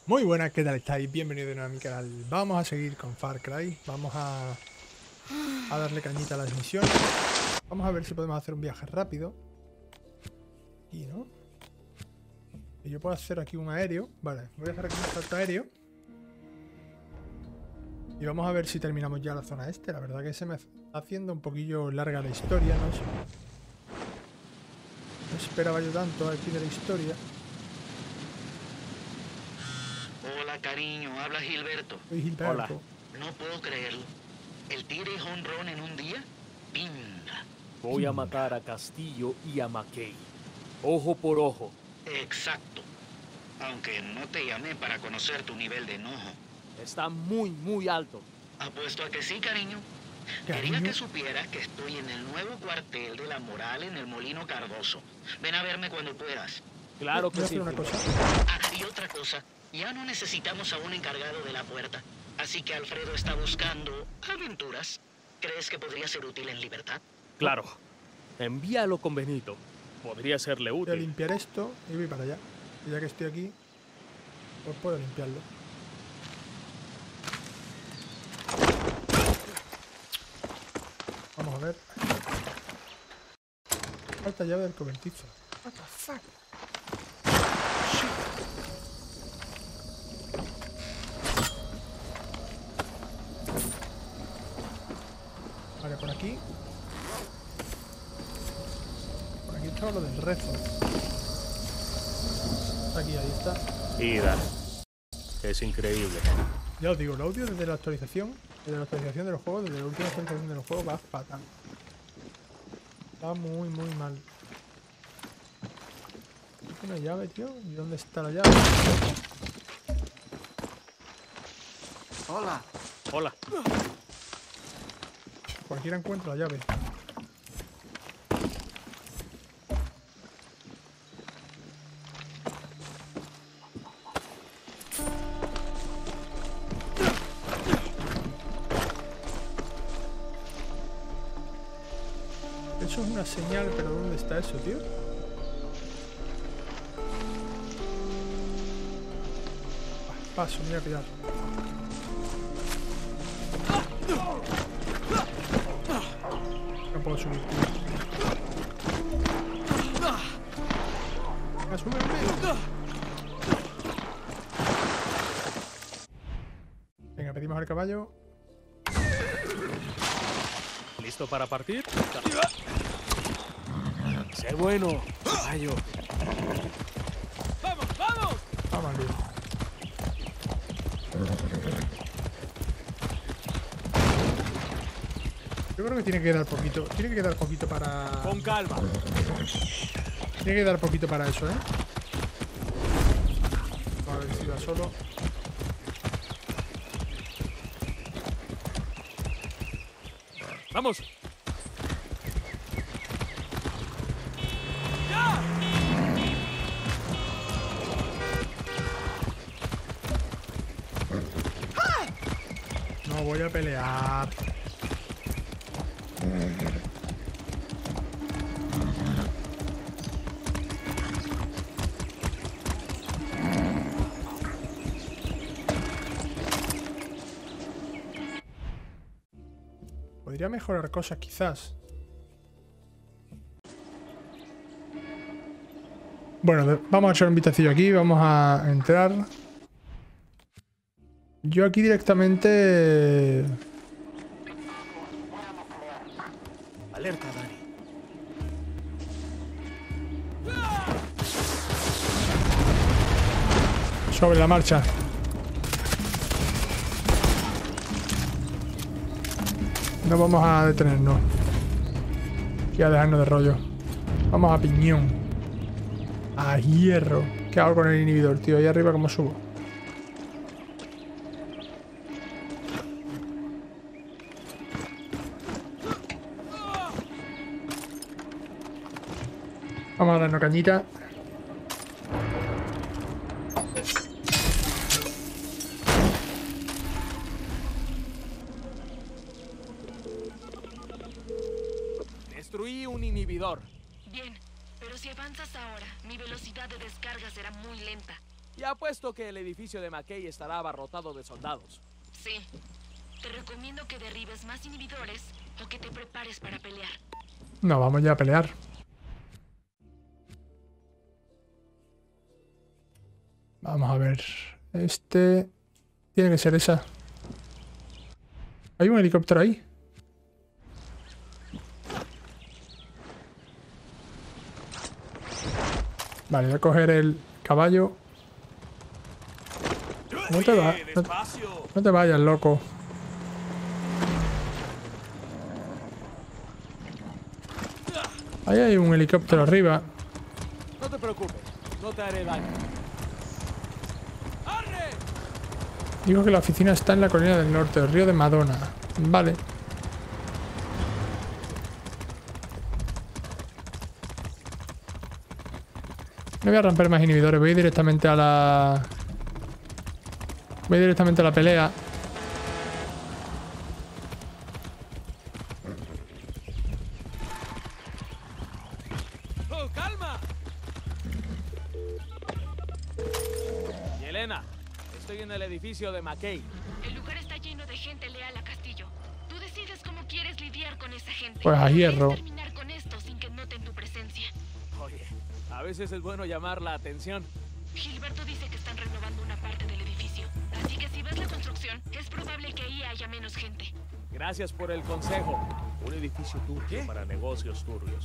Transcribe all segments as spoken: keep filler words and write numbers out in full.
Muy buenas, ¿qué tal estáis? Bienvenidos de nuevo a mi canal. Vamos a seguir con Far Cry. Vamos a, a darle cañita a las misiones. Vamos a ver si podemos hacer un viaje rápido. Y no. Y yo puedo hacer aquí un aéreo. Vale, voy a hacer aquí un salto aéreo. Y vamos a ver si terminamos ya la zona este. La verdad que se me está haciendo un poquillo larga la historia, no sé. No esperaba yo tanto aquí de la historia. Hola, cariño, habla Gilberto. Soy Gilberto. Hola. No puedo creerlo. ¿El tigre y home run en un día? Pinga. Voy a matar a Castillo y a McKay. Ojo por ojo. Exacto. Aunque no te llamé para conocer tu nivel de enojo. Está muy, muy alto. Apuesto a que sí, cariño. Cariño. Quería que supieras que estoy en el nuevo cuartel de la Moral en el Molino Cardoso. Ven a verme cuando puedas. Claro Voy que a sí. hacer una cosa. Ah, y otra cosa. Ya no necesitamos a un encargado de la puerta. Así que Alfredo está buscando aventuras. ¿Crees que podría ser útil en libertad? Claro. Envíalo con Benito. Podría serle Voy a útil. limpiar esto y voy para allá. Y ya que estoy aquí, pues puedo limpiarlo. Vamos a ver. Falta llave del cobertizo. What the fuck? Vale, por aquí. Por aquí estaba lo del rezo. Aquí, ahí está. Ida. Es increíble. Ya os digo, el audio desde la actualización, desde la actualización de los juegos, desde la última actualización de los juegos va fatal. Va muy, muy mal. ¿Una llave, tío? ¿Y dónde está la llave? Hola. Hola. Cualquiera encuentra la llave. Eso es una señal, pero ¿dónde está eso, tío? Ah, paso, me voy a pillar. No puedo subir, tío. Venga, sube, sube. Venga, pedimos al caballo. ¿Listo para partir? Sé bueno, caballo. ¡Vamos, vamos! Vamos, tío. Yo creo que tiene que dar poquito. Tiene que quedar poquito para. Con calma. Tiene que dar poquito para eso, ¿eh? A ver si va solo. ¡Vamos! No voy a pelear. Podría mejorar cosas, quizás. Bueno, de- vamos a echar un vistacillo aquí. Vamos a entrar. Yo aquí directamente... Alerta, Dani. Sobre la marcha. No vamos a detenernos. Y a dejarnos de rollo. Vamos a piñón. A hierro. ¿Qué hago con el inhibidor, tío? Ahí arriba, ¿cómo subo? Vamos a darnos cañita. Destruí un inhibidor. Bien, pero si avanzas ahora, mi velocidad de descarga será muy lenta. Y apuesto que el edificio de McKay estará abarrotado de soldados. Sí. Te recomiendo que derribes más inhibidores o que te prepares para pelear. No, vamos ya a pelear. Vamos a ver. Este... Tiene que ser esa. Hay un helicóptero ahí. Vale, voy a coger el caballo. No te, va, no, no te vayas, loco. Ahí hay un helicóptero arriba. No te preocupes, no te haré daño. Digo que la oficina está en la colina del norte, el río de Madonna. Vale. No voy a romper más inhibidores, voy directamente a la... Voy directamente a la pelea. ¡Oh, calma! Yelena, estoy en el edificio de McKay. El lugar está lleno de gente leal a Castillo. Tú decides cómo quieres lidiar con esa gente. Pues a hierro. Puedes terminar con esto sin que noten tu presencia. Oye, a veces es bueno llamar la atención. Gilberto dice que están renovando una parte del edificio. Así que si ves la construcción, es probable que ahí haya menos gente. Gracias por el consejo. Un edificio turbio para negocios turbios.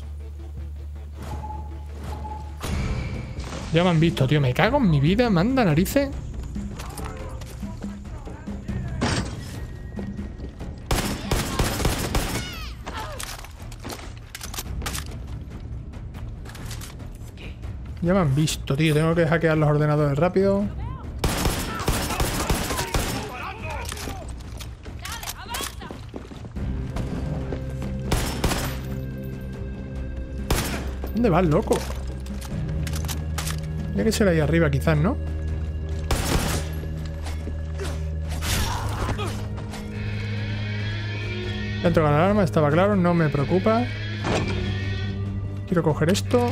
Ya me han visto, tío. Me cago en mi vida. Manda narices. Ya me han visto, tío. Tengo que hackear los ordenadores rápido. ¿Dónde vas, loco? Tiene que ser ahí arriba, quizás, ¿no? Dentro de la alarma, estaba claro, no me preocupa. Quiero coger esto.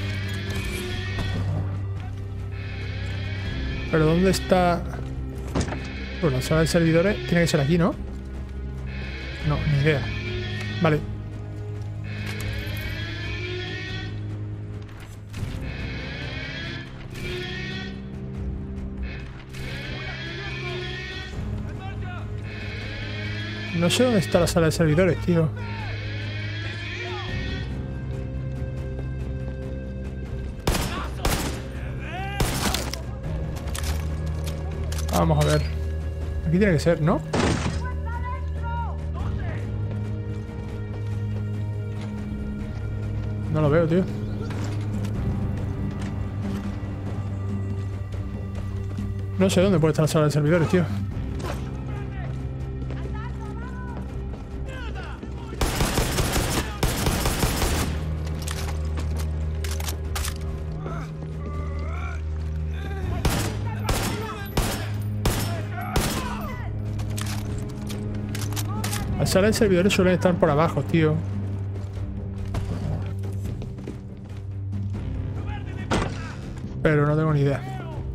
Pero ¿dónde está? Bueno, la sala de servidores tiene que ser aquí, ¿no? No, ni idea. Vale. No sé dónde está la sala de servidores, tío. Vamos a ver. Aquí tiene que ser, ¿no? No lo veo, tío. No sé dónde puede estar la sala de servidores, tío. Las salas de servidores suelen estar por abajo, tío. Pero no tengo ni idea.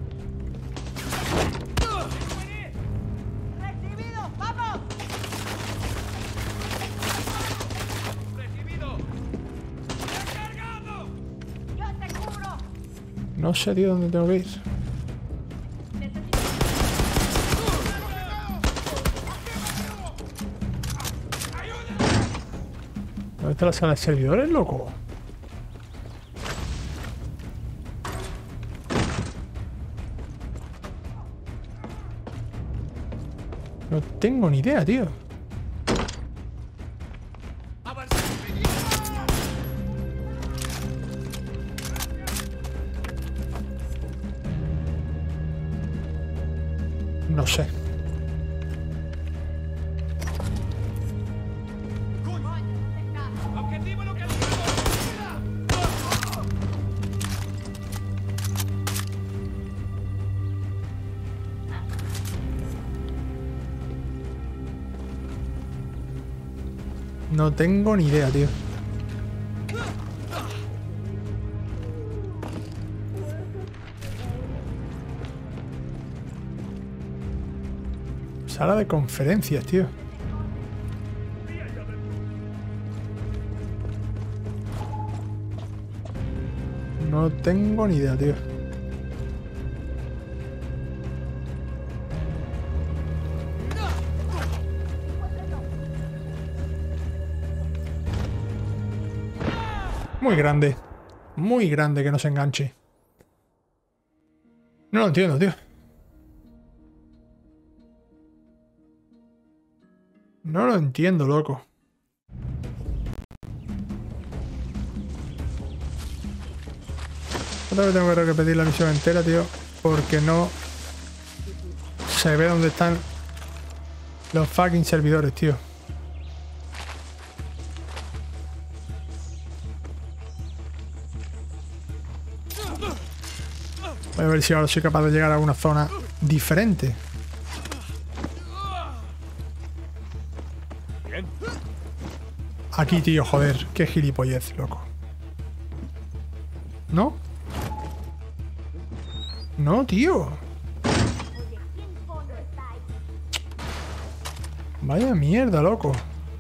No sé, tío, dónde tengo que ir. ¿Dónde está la sala de servidores, loco? No tengo ni idea, tío. No sé. No tengo ni idea, tío. Sala de conferencias, tío. No tengo ni idea, tío. Muy grande. Muy grande que no se enganche. No lo entiendo, tío. No lo entiendo, loco. Otra vez tengo que repetir la misión entera, tío. Porque no se ve dónde están los fucking servidores, tío. Voy a ver si ahora soy capaz de llegar a una zona diferente. Aquí, tío, joder. Qué gilipollez, loco. ¿No? No, tío. Vaya mierda, loco.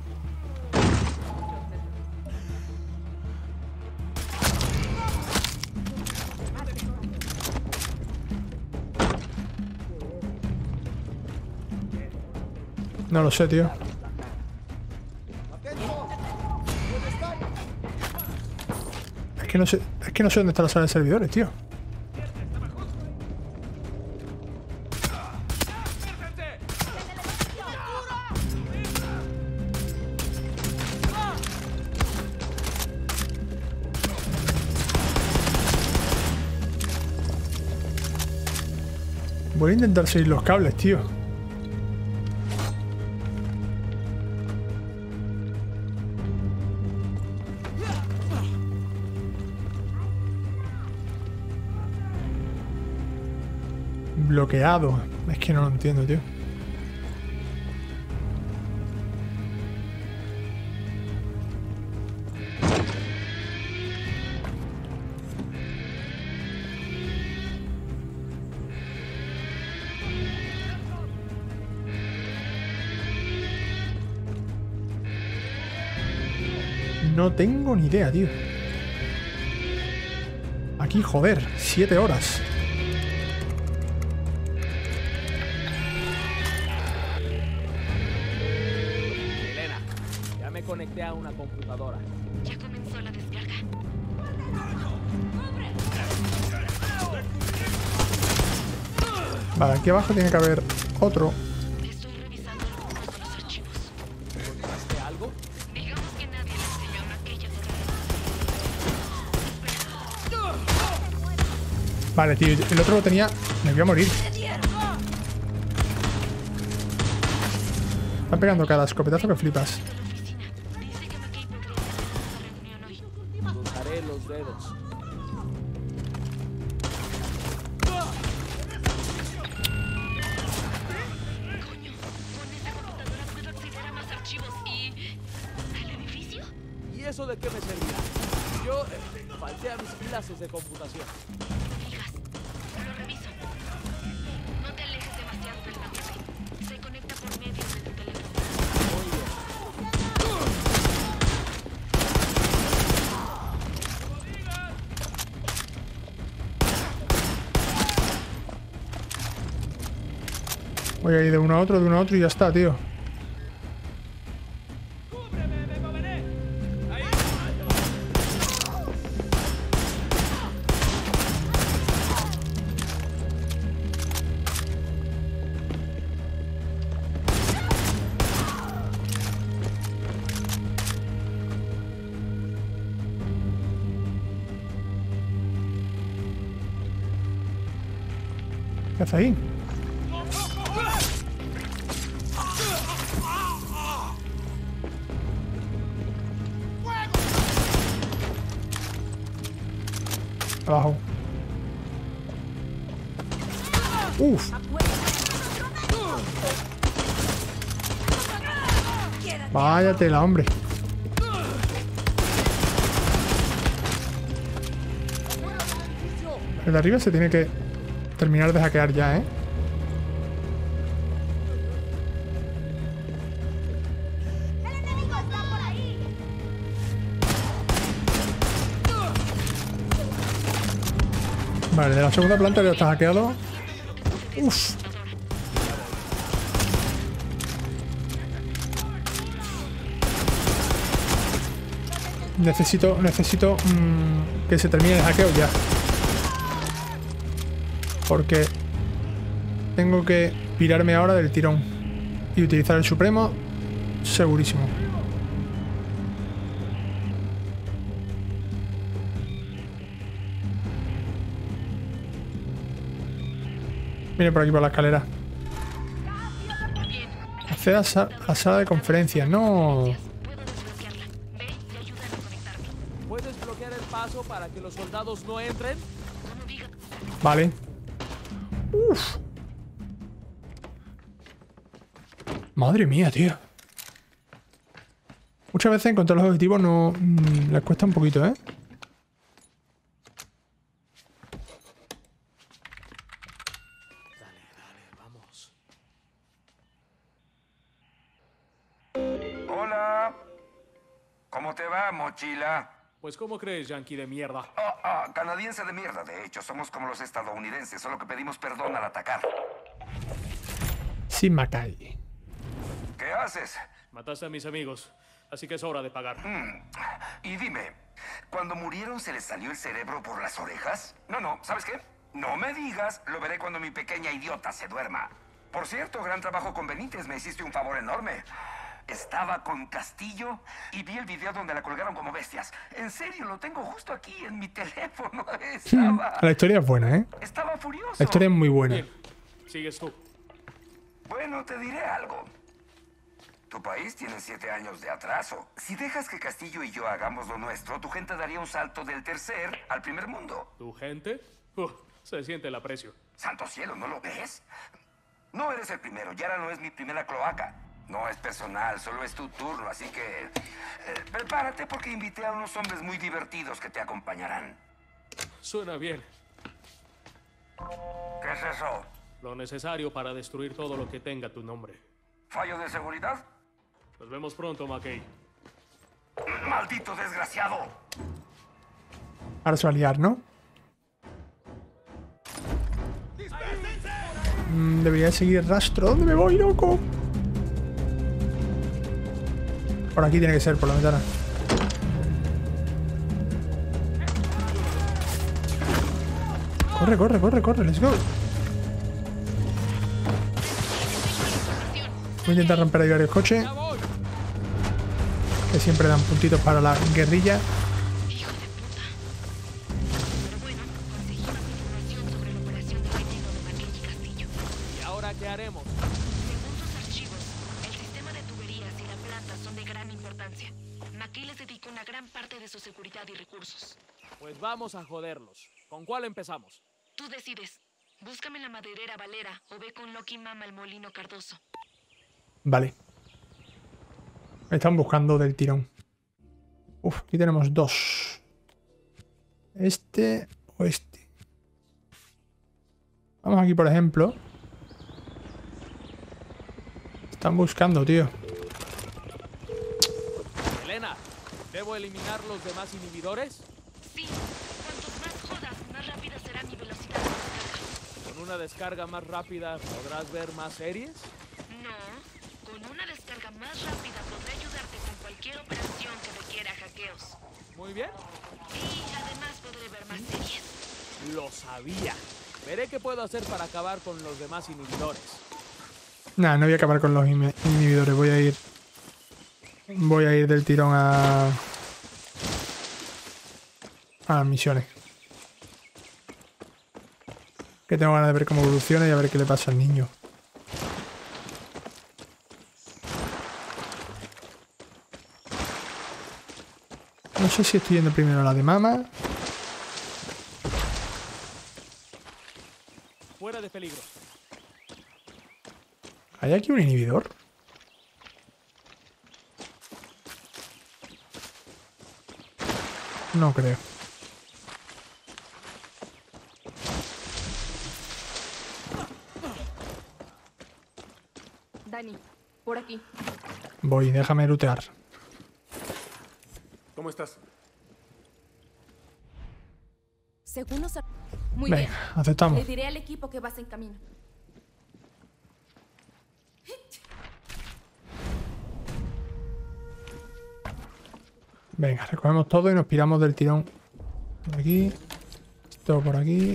No lo sé, tío. Es que no sé, es que no sé dónde está la sala de servidores, tío. Voy a intentar seguir los cables, tío. Bloqueado. Es que no lo entiendo, tío. No tengo ni idea, tío. Aquí, joder, siete horas. Elena, ya me conecté a una computadora. Ya comenzó la descarga. Vale, aquí abajo tiene que haber otro. Estoy revisando algunos de los archivos. ¿Encontraste algo? Digamos que nadie le enseñó a aquellas que... Vale, tío, el otro lo tenía... Me voy a morir. Están pegando cada escopetazo que flipas. Dice que McKay podría estar en esta reunión hoy. Cruzaré los dedos. Coño, con esa computadora puedo acceder a más archivos y... ¿al edificio? ¿Y eso de qué me servirá? Yo eh, falté a mis clases de computación. Digas, lo reviso. No te alejes demasiado del paquete. Se conecta por medio de tu teléfono. Muy bien. Voy a ir de uno a otro, de uno a otro y ya está, tío. ¿Qué hace ahí? Abajo. Uf. Vaya tela, hombre. El de arriba se tiene que terminar de hackear ya, ¿eh? Vale, de la segunda planta ya está hackeado. Uf. Necesito, necesito mmm, que se termine el hackeo ya. Porque tengo que pirarme ahora del tirón y utilizar el Supremo segurísimo. Viene por aquí por la escalera. Accede a, sa a sala de conferencias. No. ¿Puedes bloquear el paso para que los soldados no entren? Vale. Uf. Madre mía, tío. Muchas veces encontrar los objetivos no mmm, les cuesta un poquito, ¿eh? Dale, dale, vamos. Hola. ¿Cómo te va, mochila? Pues ¿cómo crees, yankee de mierda? Ah, ah, canadiense de mierda, de hecho. Somos como los estadounidenses, solo que pedimos perdón al atacar. Sin Mackay. ¿Qué haces? Mataste a mis amigos, así que es hora de pagar. Mm. Y dime, ¿cuando murieron se les salió el cerebro por las orejas? No, no, ¿sabes qué? No me digas, lo veré cuando mi pequeña idiota se duerma. Por cierto, gran trabajo con Benítez, me hiciste un favor enorme. Estaba con Castillo y vi el video donde la colgaron como bestias. En serio, lo tengo justo aquí en mi teléfono. Estaba... La historia es buena, ¿eh? Estaba furioso. La historia es muy buena. Bien, sigues tú. Bueno, te diré algo. Tu país tiene siete años de atraso. Si dejas que Castillo y yo hagamos lo nuestro, tu gente daría un salto del tercer al primer mundo. ¿Tu gente? Uf, se siente el aprecio. Santo cielo, ¿no lo ves? No eres el primero, Yara no es mi primera cloaca. No es personal, solo es tu turno, así que... Eh, prepárate porque invité a unos hombres muy divertidos que te acompañarán. Suena bien. ¿Qué es eso? Lo necesario para destruir todo lo que tenga tu nombre. ¿Fallo de seguridad? Nos vemos pronto, McKay. ¡Maldito desgraciado! Ahora se va a liar, ¿no? Mm, debería seguir rastro. ¿Dónde me voy, loco? Por aquí tiene que ser, por la ventana. Corre, corre, corre, corre, let's go. Voy a intentar romper ahí varios coches, que siempre dan puntitos para la guerrilla. Hijo de puta. Pero bueno, conseguí más información sobre la operación de veneno de Mackay y Castillo. ¿Y ahora qué haremos? Según sus archivos, el sistema de tuberías y la planta son de gran importancia. Mackay les dedicó una gran parte de su seguridad y recursos. Pues vamos a joderlos. ¿Con cuál empezamos? Tú decides. Búscame en la maderera Valera o ve con Loki Mama al molino Cardoso. Vale. Me están buscando del tirón. Uf, aquí tenemos dos. Este o este. Vamos aquí, por ejemplo. Están buscando, tío. Elena, ¿debo eliminar los demás inhibidores? Sí, cuantos más jodas, más rápida será mi velocidad de descarga. ¿Con una descarga más rápida podrás ver más series? No, con una descarga más rápida podré ayudarte con cualquier operación que requiera hackeos. Muy bien. Y además podré ver más series. Lo sabía. Veré qué puedo hacer para acabar con los demás inhibidores. Nah, no voy a acabar con los inhibidores. Voy a ir... Voy a ir del tirón a... a las misiones. Que tengo ganas de ver cómo evoluciona y a ver qué le pasa al niño. No sé si estoy yendo primero a la de mama. Fuera de peligro. ¿Hay aquí un inhibidor? No creo. Dani, por aquí. Voy, déjame lootear. ¿Cómo estás? Según los... ar- Muy Venga, bien. aceptamos. Le diré al equipo que vas en camino. Venga, recogemos todo y nos piramos del tirón. Por aquí. Esto por aquí.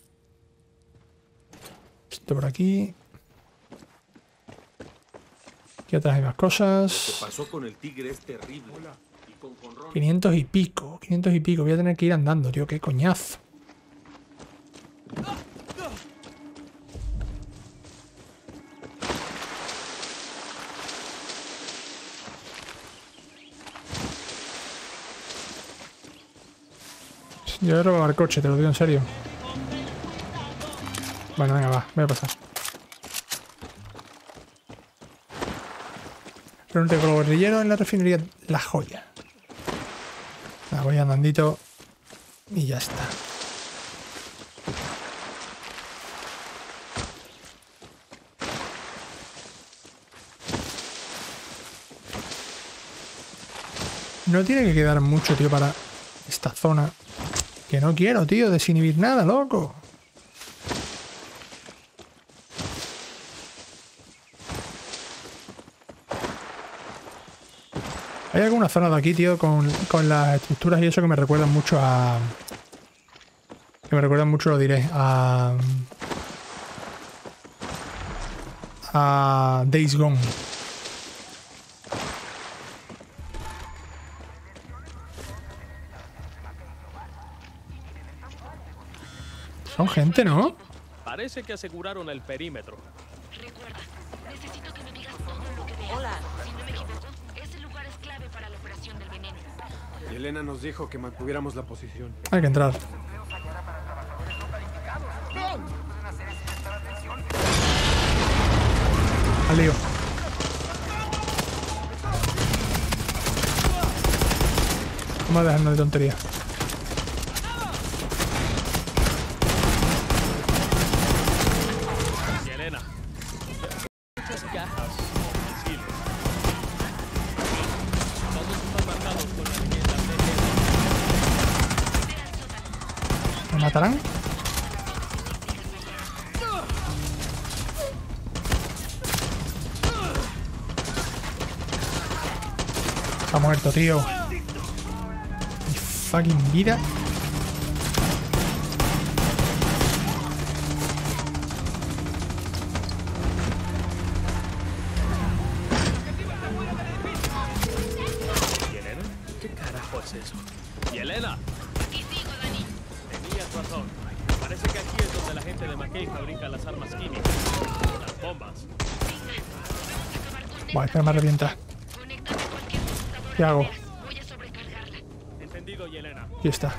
Esto por aquí. Aquí atrás hay más Lo que cosas. pasó con el tigre es terrible. Y con Conrón quinientos y pico. quinientos y pico. Voy a tener que ir andando, tío. Qué coñazo. Yo he robado el coche, te lo digo en serio. Bueno, venga, va. Voy a pasar. Pero un con los guerrilleros en la refinería La Joya. La voy andandito y ya está. No tiene que quedar mucho, tío, para esta zona. Que no quiero, tío, desinhibir nada, loco. Hay alguna zona de aquí, tío, con, con las estructuras y eso que me recuerdan mucho a... Que me recuerdan mucho, lo diré, a... A Days Gone. Son gente, ¿no? parece que aseguraron el perímetro. Recuerda, necesito que me digas todo lo que veas. Hola. Si no me equivoco, ese lugar es clave para la operación del veneno. Elena nos dijo que mantuviéramos la posición. Hay que entrar. Al lío. Vamos a dejarnos de tontería. Y Elena, muchas cajas, misiles. Todos están marcados con la leyenda de ¿Me matarán? Está muerto, tío. Mi fucking vida. ¿Y Elena? ¿Qué carajo es eso? ¿Y Elena? Aquí sigo, Dani. Tenías razón. Parece que aquí es donde la gente de McKay fabrica las armas químicas. Las bombas. Buah, esta me revienta. Conéctame a cualquier computadora ¿Qué hago? que veas. Voy a sobrecargarla. Entendido, y Elena. Aquí está.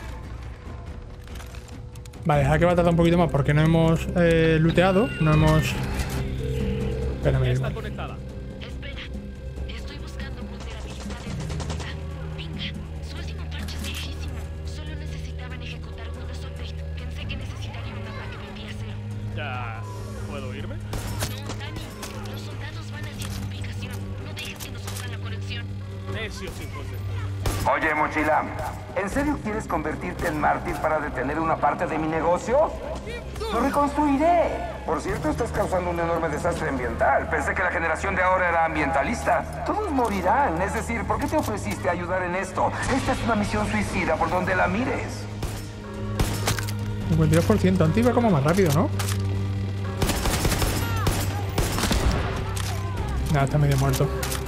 Vale, hay que va a tardar un poquito más porque no hemos eh, looteado. No hemos... Espérame, Ya está igual. conectada. Espera, estoy buscando vulnerabilidades de seguridad. Venga, su último parche es viejísimo. Solo necesitaban ejecutar Windows Update. Pensé que necesitaría un ataque de día cero. ¿Ya puedo irme? No, Dani, los soldados van hacia su ubicación. No dejes que nos pongan la conexión. Necios hijos de... Oye, mochila, ¿en serio quieres convertirte en mártir para detener una parte de mi negocio? ¡Lo reconstruiré! Por cierto, estás causando un enorme desastre ambiental. Pensé que la generación de ahora era ambientalista. Todos morirán. Es decir, ¿por qué te ofreciste a ayudar en esto? Esta es una misión suicida por donde la mires. cincuenta y dos por ciento. Antes iba como más rápido, ¿no? Nada, está medio muerto.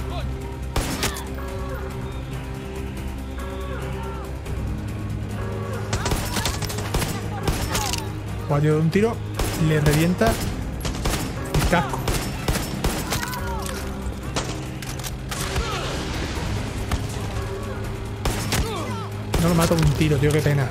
Cuando de un tiro le revienta el casco. No lo mato de un tiro, tío, qué pena.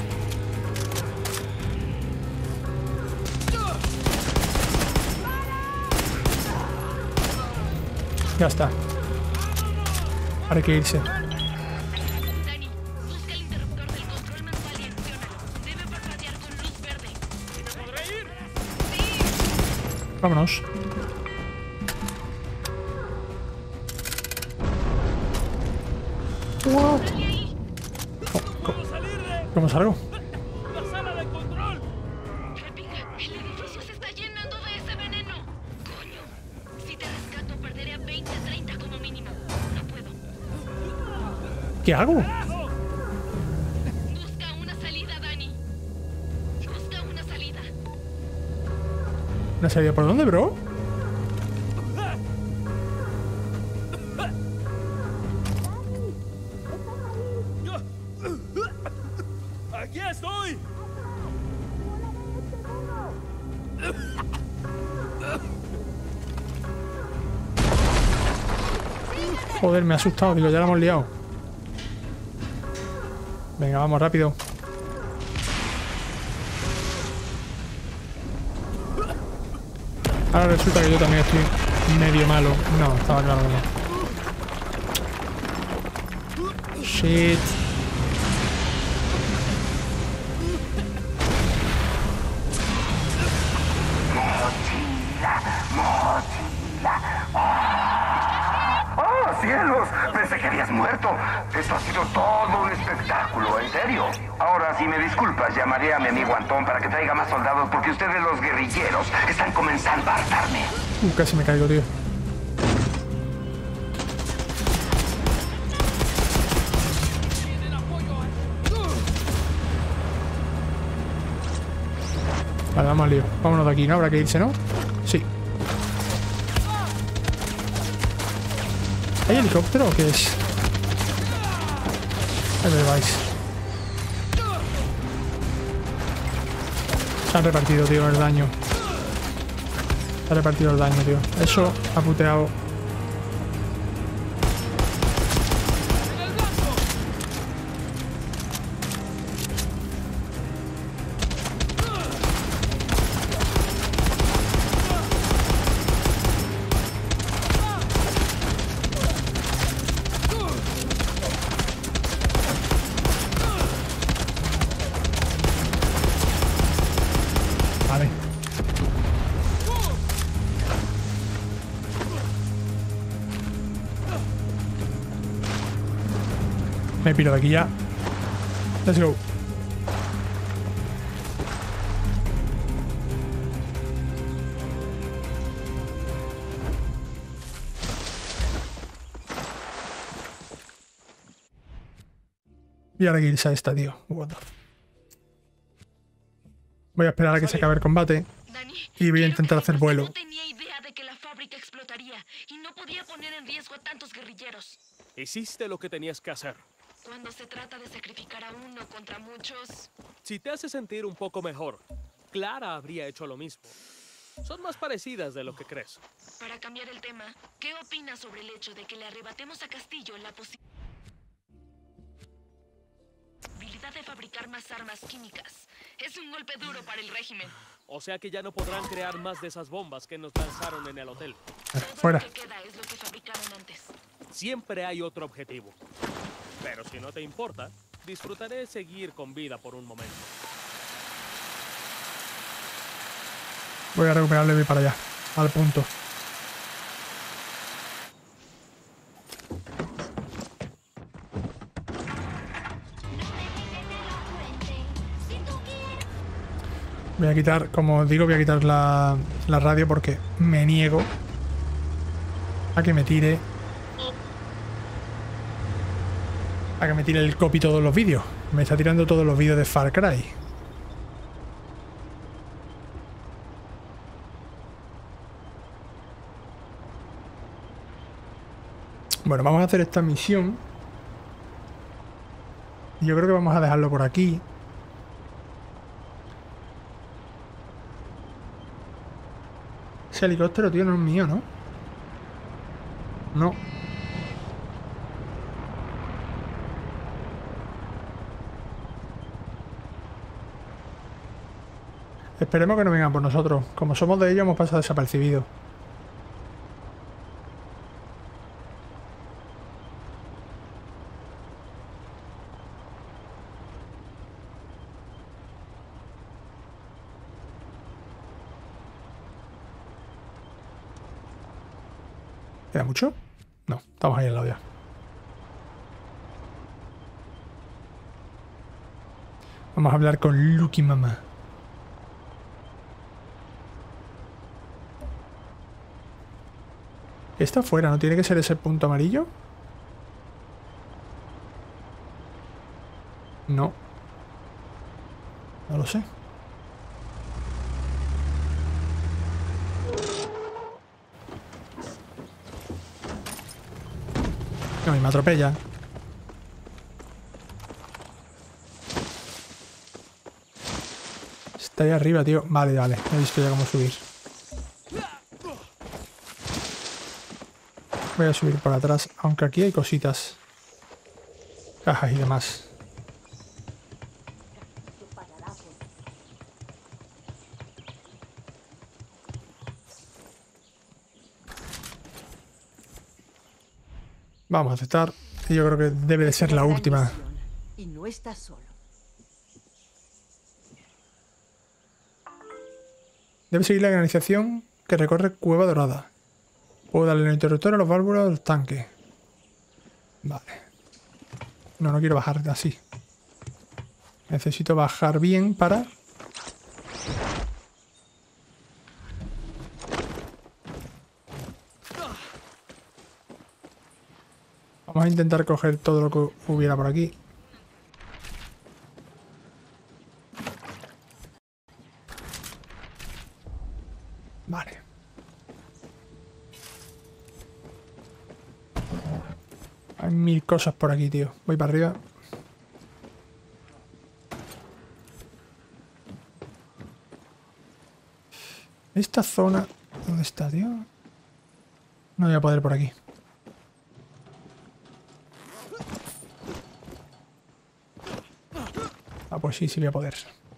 Ya está. Ahora hay que irse. Dani, busca el interruptor del control manual y acciónalo. Debe parpadear con luz verde. ¿Y me podré ir? Vámonos. What? ¿Cómo salir de ¿Cómo salgo? la sala de control? ¿Qué hago? Busca una salida, Dani. Busca una salida. ¿No sabía por dónde, bro? ¡Aquí estoy! Joder, me ha asustado. Digo, ya la hemos liado. Venga, vamos rápido. Ahora resulta que yo también estoy medio malo. No, estaba claro que no. Shit. ¡Oh, cielos! Pensé que habías muerto. Esto ha sido todo un espectáculo, en serio. Ahora, si me disculpas, llamaré a mi amigo Antón para que traiga más soldados porque ustedes, los guerrilleros, están comenzando a hartarme. Uh, casi me caigo, tío. Vale, vamos al lío. Vámonos de aquí, ¿no? Habrá que irse, ¿no? Sí. ¿Hay helicóptero o qué es? Ahí me vais. Se han repartido, tío, el daño. Se ha repartido el daño, tío. Eso ha puteado. Vale. Me piro de aquí ya. Let's go. Y ahora que irse a esta, tío. What the... Voy a esperar a que se acabe el combate. Dani, Y voy a quiero intentar que hacer sepas que vuelo. No tenía idea de que la fábrica explotaría y no podía poner en riesgo a tantos guerrilleros. Hiciste lo que tenías que hacer. Cuando se trata de sacrificar a uno contra muchos, Si te hace sentir un poco mejor, Clara habría hecho lo mismo. Son más parecidas de lo que crees. para cambiar el tema, ¿qué opinas sobre el hecho de que le arrebatemos a Castillo la posibilidad de fabricar más armas químicas? Es un golpe duro para el régimen. O sea que ya no podrán crear más de esas bombas que nos lanzaron en el hotel. Todo Fuera. lo que queda es lo que fabricaron antes. Siempre hay otro objetivo. Pero si no te importa, disfrutaré seguir con vida por un momento. Voy a recuperarle y voy para allá. Al punto. Voy a quitar, como digo, voy a quitar la, la radio porque me niego a que me tire a que me tire el copy todos los vídeos. Me está tirando todos los vídeos de Far Cry. Bueno, vamos a hacer esta misión. Yo creo que vamos a dejarlo por aquí. Ese helicóptero, tío, no es mío, ¿no? No. Esperemos que no vengan por nosotros. Como somos de ellos, hemos pasado desapercibidos. ¿Queda mucho? No, estamos ahí al lado ya. Vamos a hablar con Lucky Mamá. Está afuera, ¿no tiene que ser ese punto amarillo? No. No lo sé. No, y me atropella. Está ahí arriba, tío. Vale, vale. He visto ya cómo subir. Voy a subir por atrás. Aunque aquí hay cositas. Cajas y demás. Vamos a aceptar. Y yo creo que debe de ser la última. Y no estás solo. Debe seguir la canalización que recorre Cueva Dorada. Puedo darle el interruptor a los válvulas del tanque. Vale. No, no quiero bajar así. Necesito bajar bien para... Vamos a intentar coger todo lo que hubiera por aquí. Vale. Hay mil cosas por aquí, tío. Voy para arriba. Esta zona... ¿Dónde está, tío? No voy a poder por aquí. Ah, pues sí, sí voy a poder.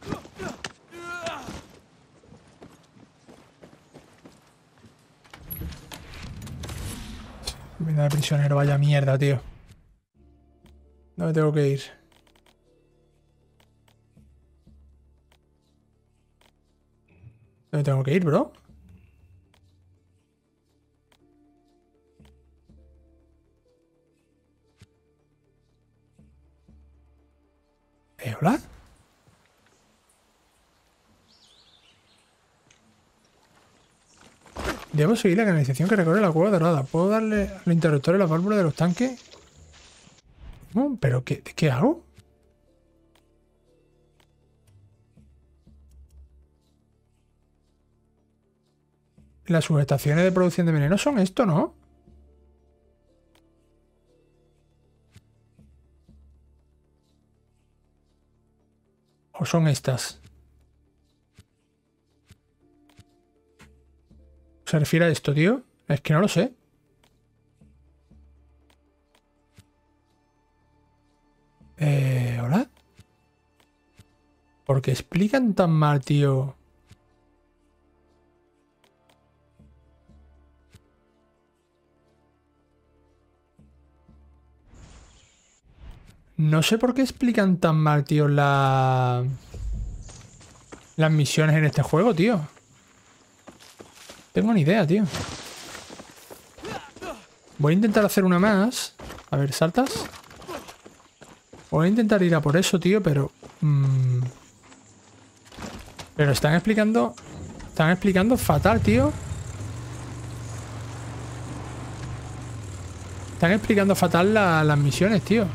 Vida de prisionero, vaya mierda, tío. ¿Dónde tengo que ir? ¿Dónde tengo que ir, bro? ¿Eh, hola? Debo seguir la canalización que recorre la Cueva Dorada. ¿Puedo darle al interruptor a la válvula de los tanques? No, ¿pero qué, qué hago? Las subestaciones de producción de veneno son esto, ¿no? ¿O son estas? ¿Se refiere a esto, tío? Es que no lo sé. Eh, ¿hola? ¿Por qué explican tan mal, tío? No sé por qué explican tan mal, tío, la... las misiones en este juego, tío. Tengo ni idea, tío. Voy a intentar hacer una más. A ver, ¿saltas? Voy a intentar ir a por eso, tío, pero... Mmm, pero están explicando... Están explicando fatal, tío. Están explicando fatal la, las misiones, tío.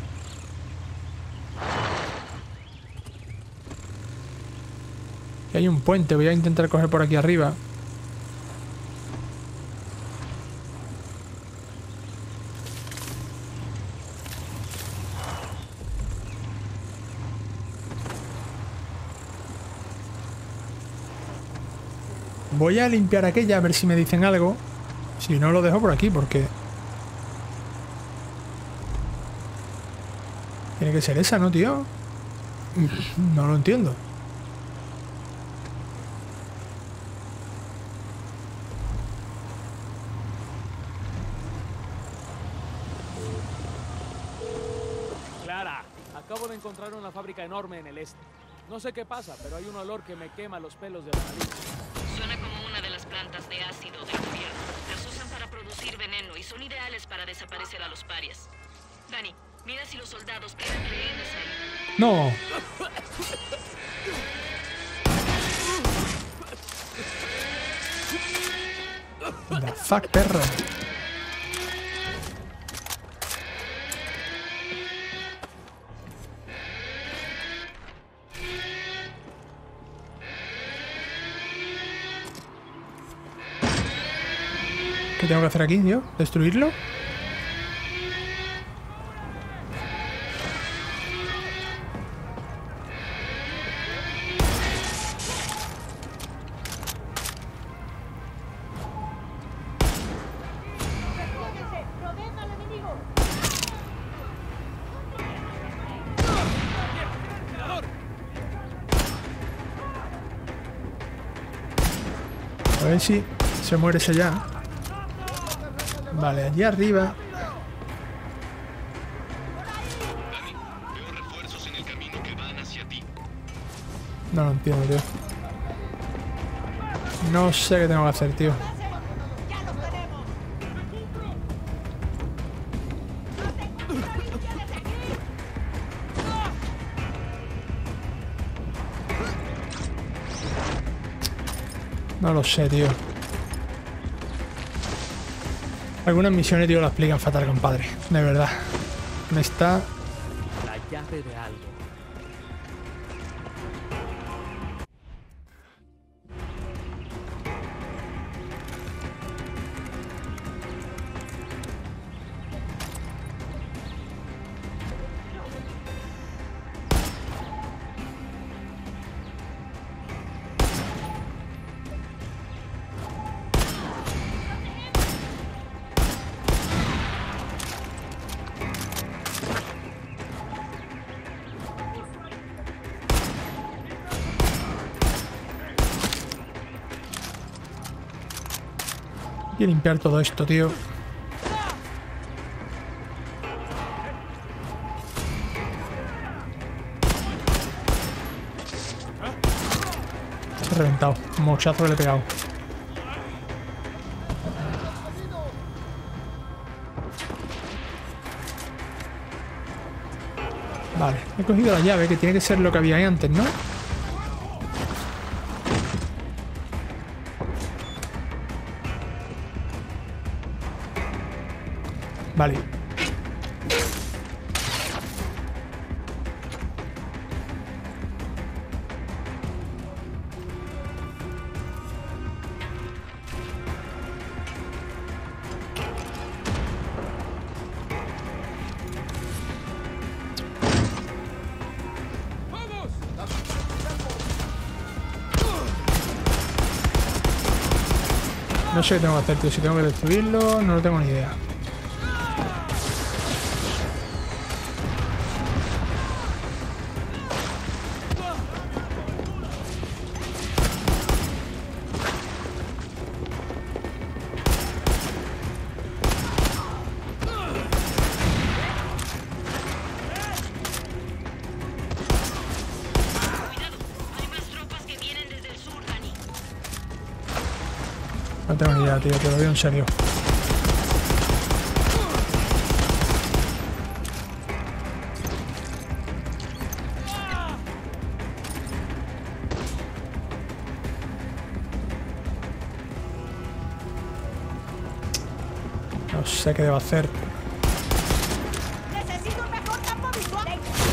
Y hay un puente. Voy a intentar coger por aquí arriba. Voy a limpiar aquella a ver si me dicen algo. Si no, lo dejo por aquí porque... Tiene que ser esa, ¿no, tío? No lo entiendo. Clara, acabo de encontrar una fábrica enorme en el este. No sé qué pasa, pero hay un olor que me quema los pelos de la nariz. Suena como una de las plantas de ácido del gobierno. Las usan para producir veneno y son ideales para desaparecer a los parias. Dani, mira si los soldados tienen rehenes ahí. No. The fuck, perro. ¿Qué tengo que hacer aquí, tío? ¿Destruirlo? A ver si se muere ese ya. Vale, allí arriba. Dani, veo refuerzos en el camino que van hacia ti. No lo entiendo, tío. No sé qué tengo que hacer, tío. No lo sé, tío. Algunas misiones, tío, lo explican fatal, compadre. De verdad. Me está... La llave de algo. Hay que limpiar todo esto, tío. He reventado. Un mochazo que le he pegado. Vale, he cogido la llave, que tiene que ser lo que había ahí antes, ¿no? Vale. No sé qué tengo que hacer, tío. Si tengo que destruirlo, no lo tengo ni idea. No tengo ni idea, tío, te lo digo en serio. No sé qué debo hacer. Necesito un mejor campo visual.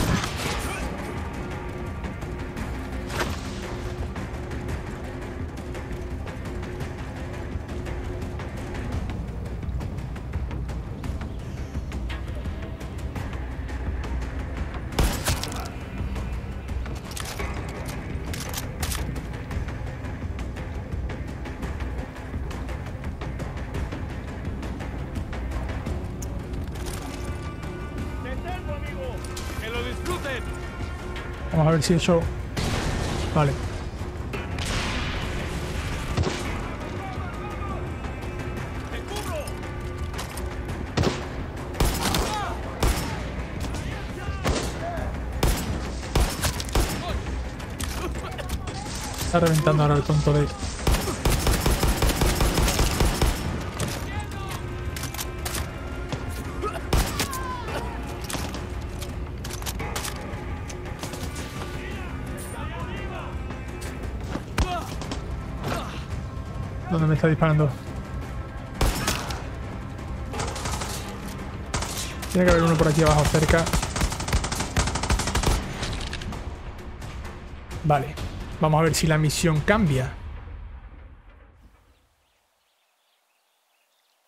Vamos a ver si eso... Vale. Está reventando ahora el tonto de... ¿Dónde me está disparando? Tiene que haber uno por aquí abajo cerca. Vale. Vamos a ver si la misión cambia.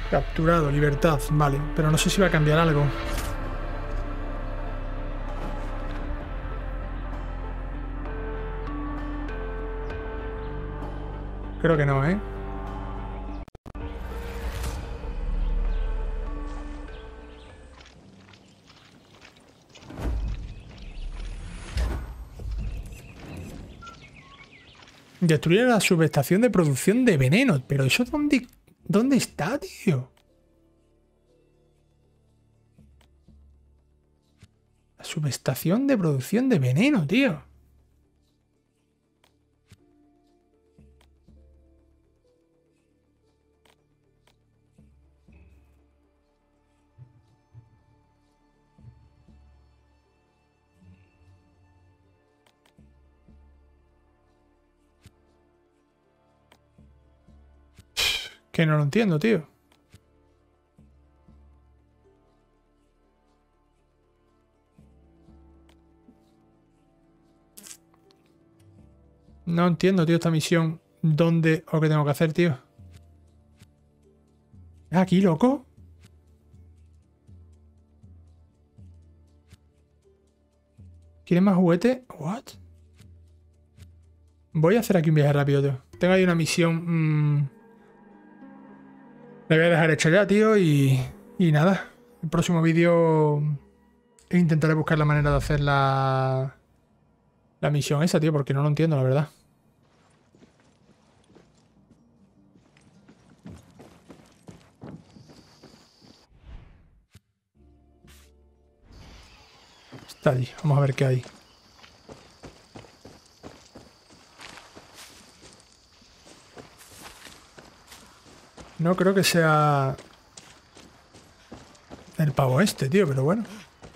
Capturado, libertad, vale. Pero no sé si va a cambiar algo. Creo que no, ¿eh? Destruir la subestación de producción de veneno. Pero eso dónde, dónde está, tío. La subestación de producción de veneno, tío. Que no lo entiendo, tío. No entiendo, tío, esta misión. ¿Dónde o qué tengo que hacer, tío? ¿Es aquí, loco? ¿Quieres más juguete? ¿What? Voy a hacer aquí un viaje rápido, tío. Tengo ahí una misión... Mmm... La voy a dejar hecha ya, tío, y, y nada. El próximo vídeo intentaré buscar la manera de hacer la, la misión esa, tío, porque no lo entiendo, la verdad. Está allí, vamos a ver qué hay. No creo que sea el pavo este, tío, pero bueno.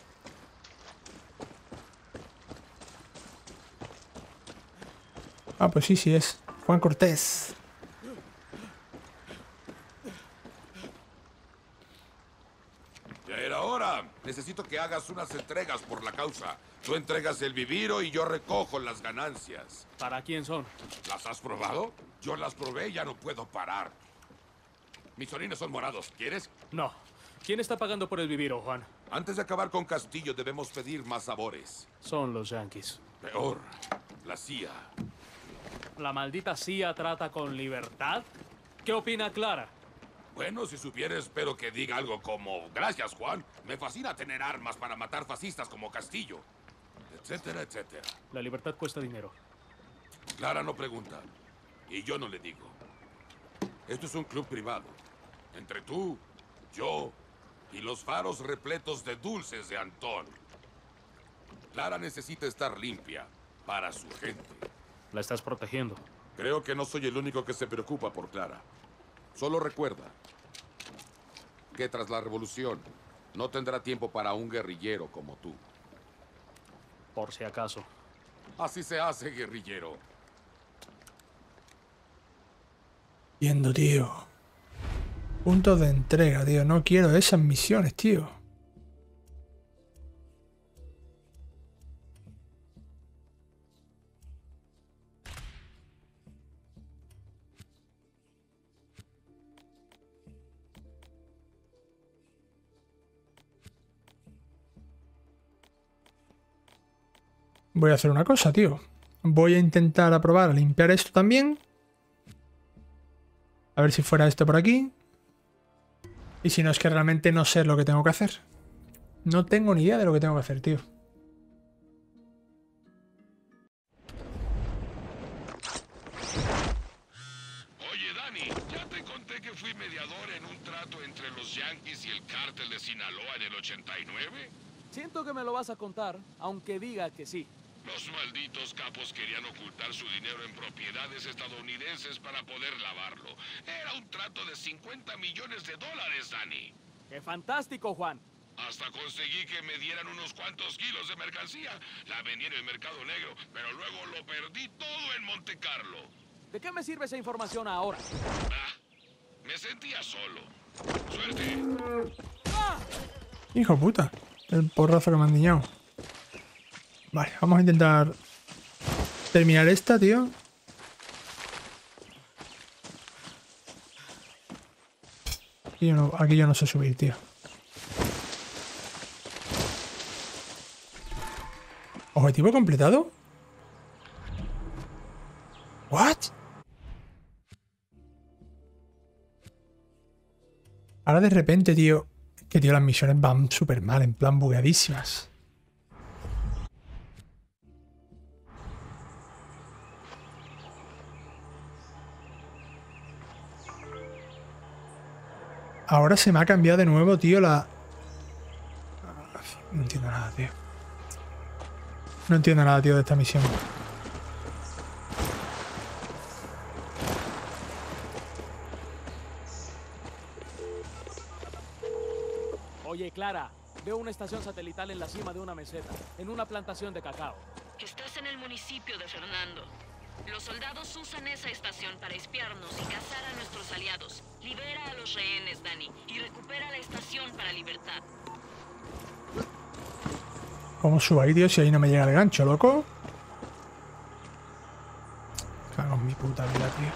Ah, pues sí, sí es. Juan Cortés. Ya era hora. Necesito que hagas unas entregas por la causa. Tú entregas el viviro y yo recojo las ganancias. ¿Para quién son? ¿Las has probado? Yo las probé y ya no puedo parar. Mis orines son morados. ¿Quieres? No. ¿Quién está pagando por el viviro, Juan? Antes de acabar con Castillo debemos pedir más sabores. Son los Yankees. Peor, la C I A. ¿La maldita C I A trata con libertad? ¿Qué opina Clara? Bueno, si supiera, espero que diga algo como... Gracias, Juan. Me fascina tener armas para matar fascistas como Castillo. Etcétera, etcétera. La libertad cuesta dinero. Clara no pregunta. Y yo no le digo. Esto es un club privado. Entre tú, yo y los faros repletos de dulces de Antón. Clara necesita estar limpia para su gente. La estás protegiendo. Creo que no soy el único que se preocupa por Clara. Solo recuerda que tras la revolución no tendrá tiempo para un guerrillero como tú. Por si acaso. Así se hace, guerrillero. Entiendo, tío. Puntos de entrega, tío. No quiero esas misiones, tío. Voy a hacer una cosa, tío. Voy a intentar aprobar a limpiar esto también. A ver si fuera esto por aquí. Y si no, es que realmente no sé lo que tengo que hacer. No tengo ni idea de lo que tengo que hacer, tío. Oye, Dani, ya te conté que fui mediador en un trato entre los Yankees y el cártel de Sinaloa en el ochenta y nueve. Siento que me lo vas a contar, aunque diga que sí. Los malditos capos querían ocultar su dinero en propiedades estadounidenses para poder lavarlo. Era un trato de cincuenta millones de dólares, Dani. ¡Qué fantástico, Juan! Hasta conseguí que me dieran unos cuantos kilos de mercancía. La vendí en el mercado negro, pero luego lo perdí todo en Monte Carlo. ¿De qué me sirve esa información ahora? Ah, me sentía solo. Suerte. ¡Ah! Hijo puta. El porrazo que me han diñado. Vale, vamos a intentar terminar esta, tío. Aquí yo no, aquí yo no sé subir, tío. ¿Objetivo completado? ¿What? Ahora de repente, tío... Que, tío, las misiones van súper mal, en plan bugueadísimas. Ahora se me ha cambiado de nuevo, tío, la... No entiendo nada, tío. No entiendo nada, tío, de esta misión. Oye, Clara, veo una estación satelital en la cima de una meseta, en una plantación de cacao. Estás en el municipio de Fernando. Los soldados usan esa estación para espiarnos y cazar a nuestros aliados. Libera a los rehenes, Dani, y recupera la estación para libertad. ¿Cómo subo ahí, tío? Si ahí no me llega el gancho, loco. Cago en mi puta vida, tío.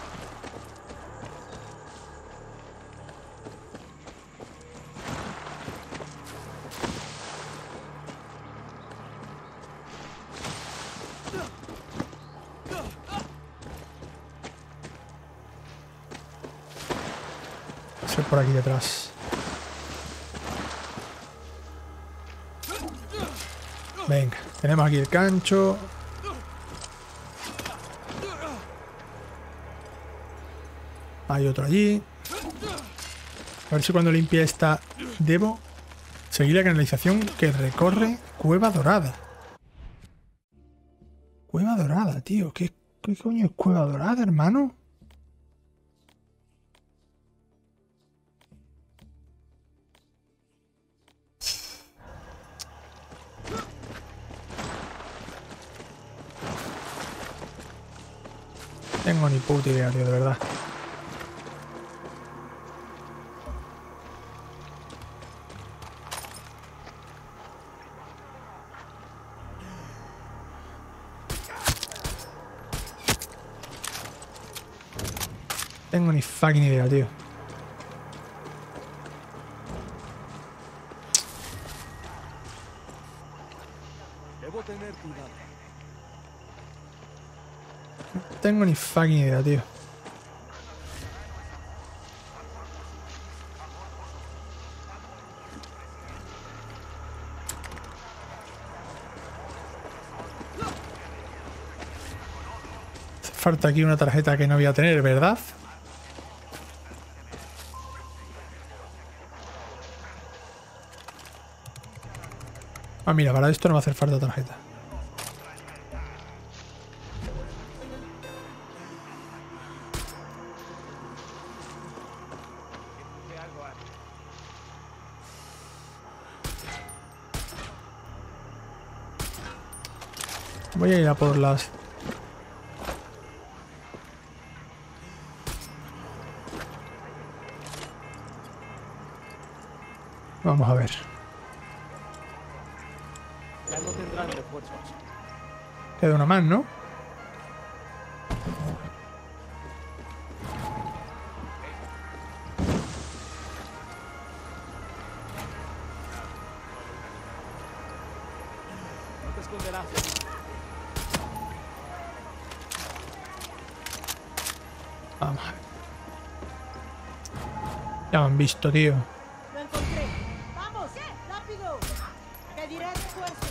Por aquí detrás. Venga, tenemos aquí el gancho. Hay otro allí. A ver si cuando limpie esta debo seguir la canalización que recorre Cueva Dorada. Cueva Dorada, tío. ¿Qué, qué coño es Cueva Dorada, hermano? Tengo ni puta idea, tío, de verdad. Tengo ni fucking idea, tío. Debo tener cuidado. No tengo ni fucking idea, tío. Hace falta aquí una tarjeta que no voy a tener, ¿verdad? Ah, mira, para esto no va a hacer falta tarjeta. Voy a ir a por las... Vamos a ver. Ya no tendrán refuerzos. Queda una más, ¿no? No te esconderás. Vamos a ver. Ya me han visto, tío. Lo encontré. ¡Vamos! ¡Rápido! Pediré refuerzo.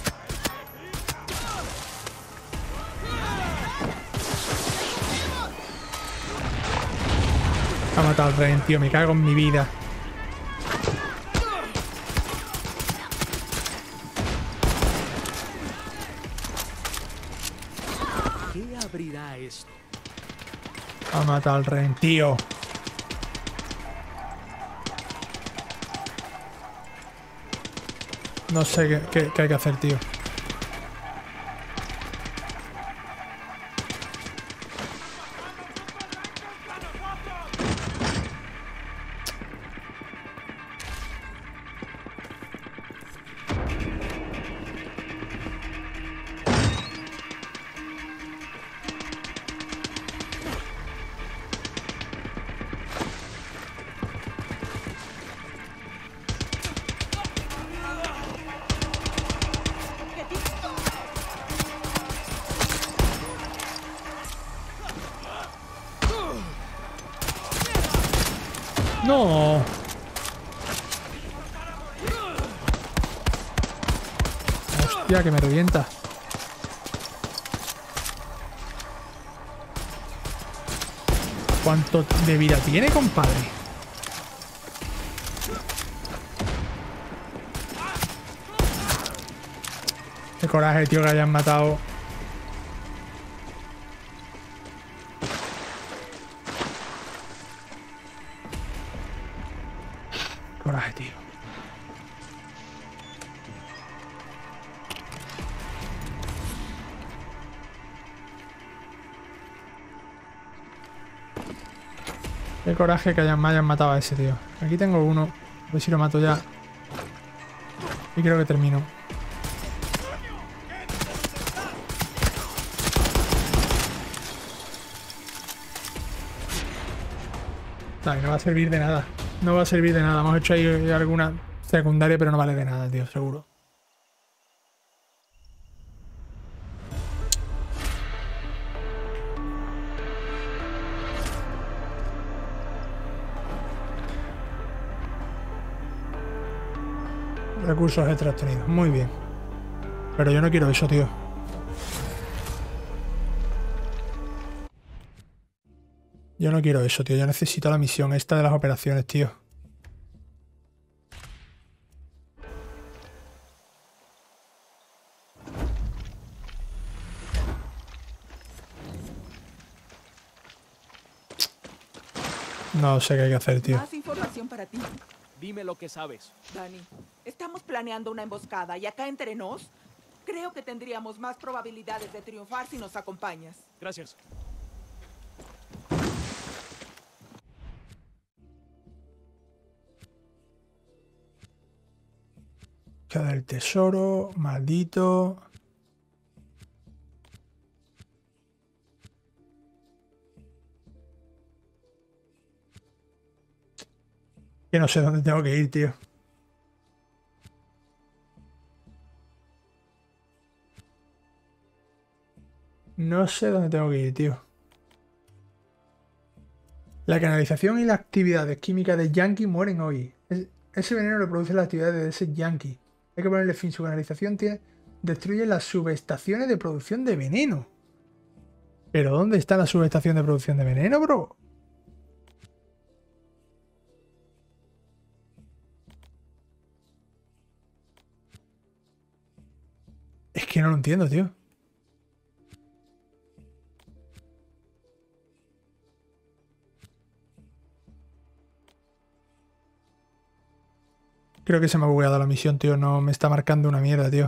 Ha matado al rey, tío. Me cago en mi vida. ¿Qué abrirá esto? Ha matado al rey, tío. No sé qué, qué, qué hay que hacer, tío. ¡No! Hostia, que me revienta. ¿Cuánto de vida tiene, compadre? Qué coraje, tío, que hayan matado. Coraje, tío. Qué coraje que hayan, me hayan matado a ese, tío. Aquí tengo uno. A ver si lo mato ya. Y creo que termino. Vale, no va a servir de nada. No va a servir de nada. Hemos hecho ahí alguna secundaria, pero no vale de nada, tío, seguro. Recursos extra obtenidos. Muy bien. Pero yo no quiero eso, tío. Yo no quiero eso, tío. Yo necesito la misión esta de las operaciones, tío. No sé qué hay que hacer, tío. Más información para ti. Dime lo que sabes. Dani, estamos planeando una emboscada y acá entre nos, creo que tendríamos más probabilidades de triunfar si nos acompañas. Gracias. Cada del tesoro, maldito. Que no sé dónde tengo que ir, tío. No sé dónde tengo que ir, tío. La canalización y las actividades químicas de Yankee mueren hoy. Es- ese veneno lo produce las actividades de ese Yankee. Hay que ponerle fin. Su canalización tiene, destruye las subestaciones de producción de veneno. ¿Pero dónde está la subestación de producción de veneno, bro? Es que no lo entiendo, tío. Creo que se me ha bugueado la misión, tío. No me está marcando una mierda, tío.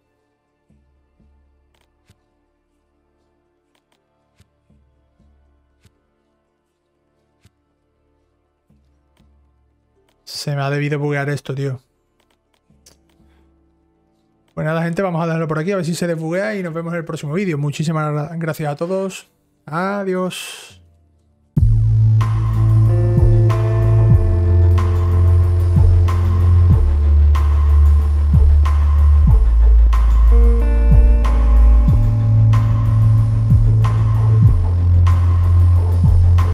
Se me ha debido buguear esto, tío. Pues nada, gente, vamos a dejarlo por aquí, a ver si se desbuguea y nos vemos en el próximo vídeo. Muchísimas gracias a todos. Adiós.